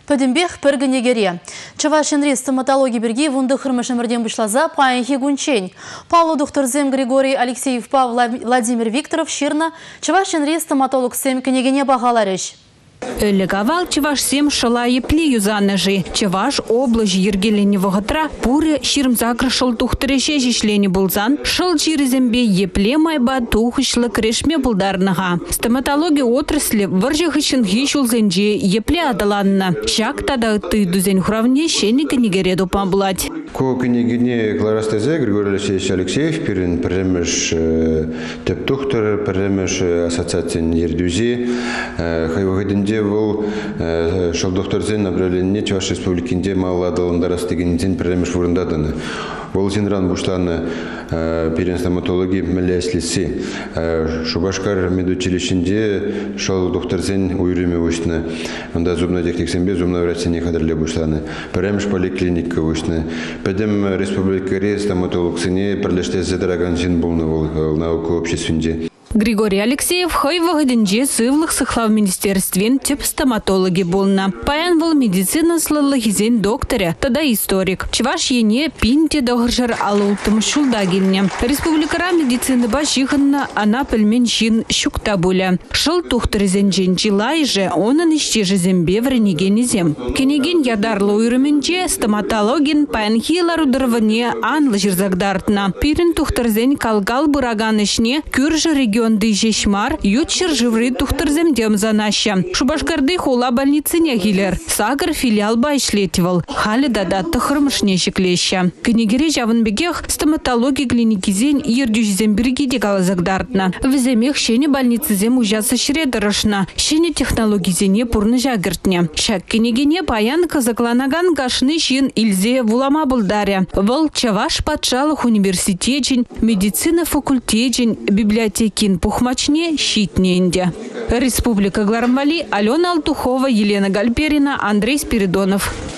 Пөдімбех піргінегере. Чавашинри стоматология берге вунды хырмышымырден бұшлаза пайынхи гунчень. Павло докторзем Григорий Алексеев Владимир Викторов ширна Чавашинри стоматолог сем кенегене бағаларыш. Легавал Чаваш сем шала епли юзанажи. Чаваш область ергелени вогатра пуре ширм закрашал тухтыреше жишлени булзан шыл жиризембе епле майба тухышлы крешме булдарнага. Стоматология отрасли варжихышын хишулзенже епле адаланна. Шак тада ты дузен хравне шеника негереду памбулать. Ко княгине Кларастезе Григорий Алексеевич Алексеев перен премеш теп тухтыр премеш ассоциациян ердюзи хайвагадинде был шел докторзен направление Чуваш республикинде малладаландар астыгинзен премеш вурындаданы. Бұл зенран буштаны перен стоматологии мәләслиси. Шубашкар медучилищенде шел докторзен уйрыме вышны. Онда зубна техниксенбе зубна врачсене кадрле буштаны. Премеш поликлиника вышны. Пәдем республикаре стоматологсене пірлеште зедрагансен болны был наука общественде. Григорий Алексеев хайвагадинже сывлых сыхлав министерствен теп стоматологи болна. Паян был медицина слалахизен докторя, тогда историк. Чаваш ене пинте догржар алултым шулдагинне. Республикара медицины башиханна ана пельмен шин щукта буля. Шыл тухтырзен женчилай же, онын ищежи зембе вренегенезем. Кенеген ядарлы уйрыменче стоматологин паянхилар удырване анлы жирзагдартна. Пирен тухтырзен калгал бураган ишне кюржа регион Дыжешмар, ютчер живры тухтырзем демзанаща. Шубашкарды хула больницыне гилер. Сагар филиал байшлетивал. Хали дадатты хырмышнешек леща. Кенегере жавынбегех стоматология клиникизен ердюжзем бергиде галазагдартна. Веземех шене больницызем ужасы шредырышна. Шене технологизене пурны жагыртне. Шак кенегене паян казакланаган гашны шин илзе вулама булдаря. Вол Чаваш патшалых университечен, медицина факультечен, библиотеки пухмачне щитненде. Республика Гларамвали, Алена Алтухова, Елена Гальперина, Андрей Спиридонов.